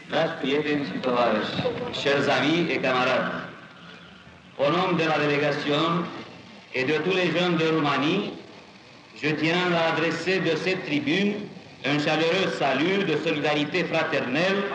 Dragi prieteni și tovarăși, chers amis et camarades, au nom de la délégation et de tous les jeunes de Roumanie, je tiens à adresser de cette tribune un chaleureux salut de solidarité fraternelle